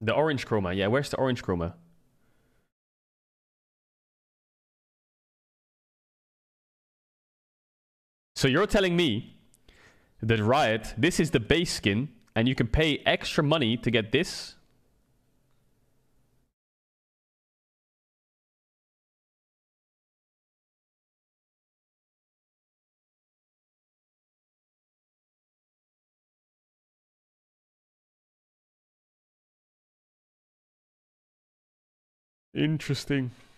The orange chroma. Yeah, where's the orange chroma? So you're telling me that Riot, this is the base skin, and you can pay extra money to get this? Interesting.